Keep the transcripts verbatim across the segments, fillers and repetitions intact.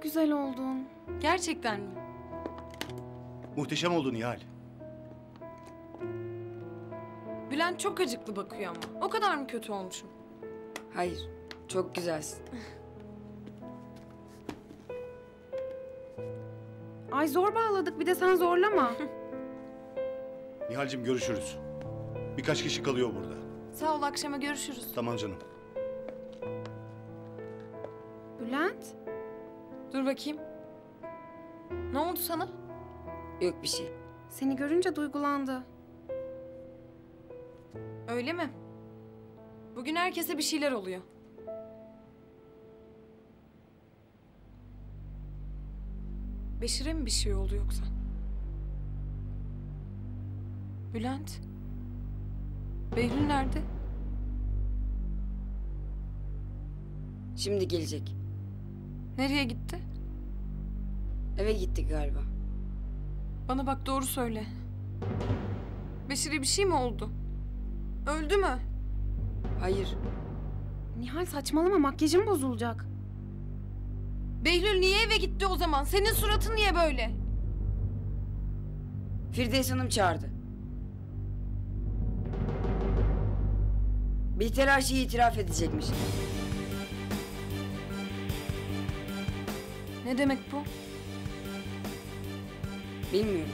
güzel oldun. Gerçekten mi? Muhteşem oldu Nihal. Bülent çok acıklı bakıyor ama. O kadar mı kötü olmuşum? Hayır, çok güzelsin. Ay zor bağladık, bir de sen zorlama. Nihal'cim görüşürüz. Birkaç kişi kalıyor burada. Sağ ol, akşama görüşürüz. Tamam canım. Bülent, Dur bakayım. Ne oldu sana? Yok bir şey. seni görünce duygulandı. Öyle mi? Bugün herkese bir şeyler oluyor. Beşir'e mi bir şey oldu yoksa? Bülent? Behlül nerede? Şimdi gelecek. Nereye gitti? Eve gitti galiba. Bana bak, doğru söyle. Beşir'e bir şey mi oldu? Öldü mü? Hayır, Nihal saçmalama, makyajın bozulacak. Behlül niye eve gitti o zaman? Senin suratın niye böyle? Firdevs Hanım çağırdı. Bihter her şeyi itiraf edecekmiş. Ne demek bu? Bilmiyorum.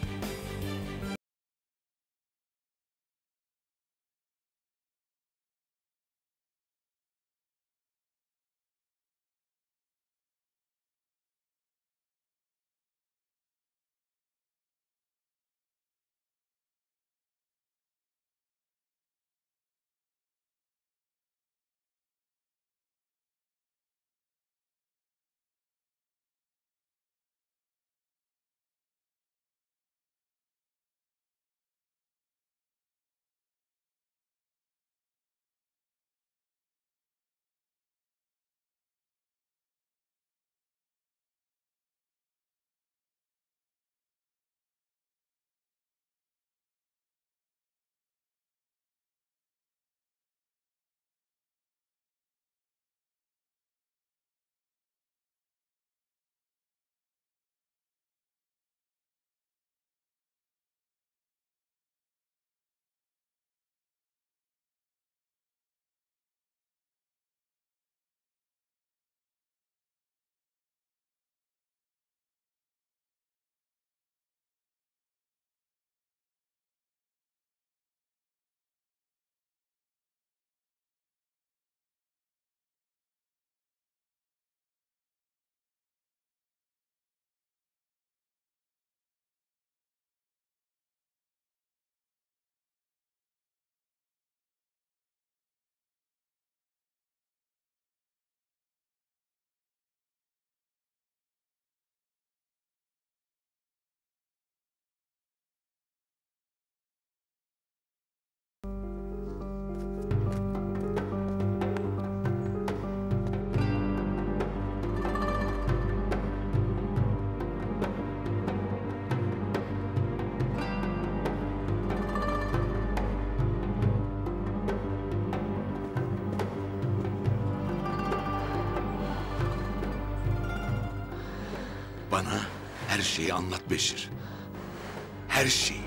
Bana her şeyi anlat Beşir. Her şeyi.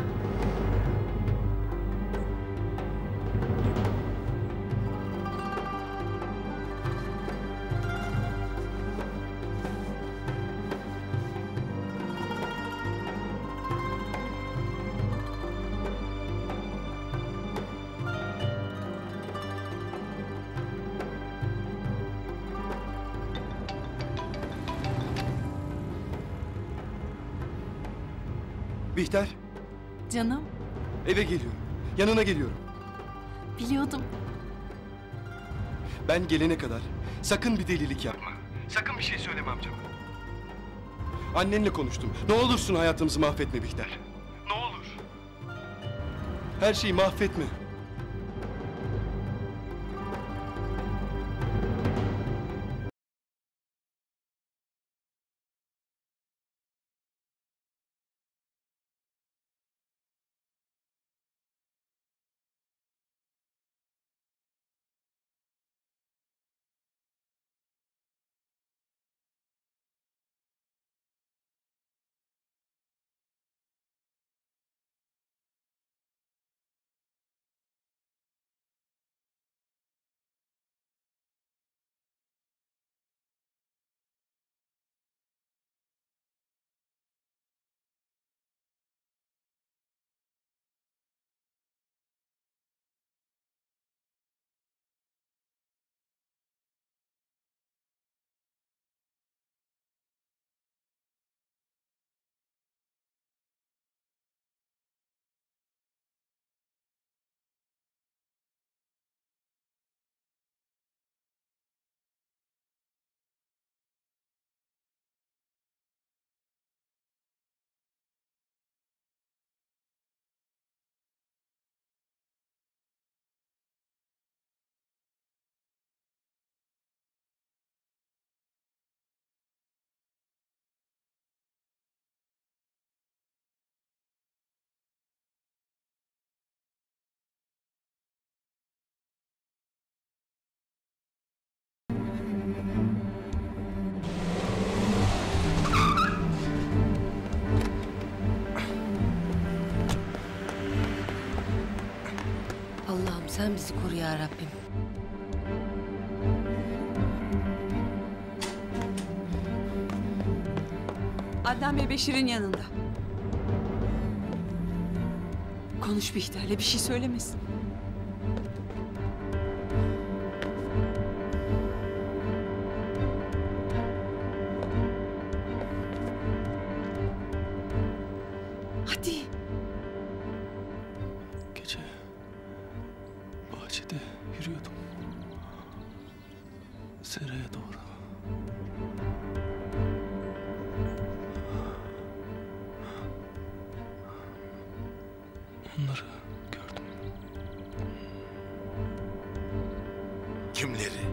Bihter, Canım, eve geliyorum. Yanına geliyorum. biliyordum. Ben gelene kadar sakın bir delilik yapma. Sakın bir şey söyleme amcama. Annenle konuştum. Ne olursun hayatımızı mahvetme Bihter. Ne olur. Her şeyi mahvetme. Allah'ım sen bizi koru ya Rabbim. Adnan Bey Beşir'in yanında. Konuş Bihter'le, bir şey söylemesin. Hadi. Gece bahçede yürüyordum. Seraya doğru. Onları gördüm. Kimleri?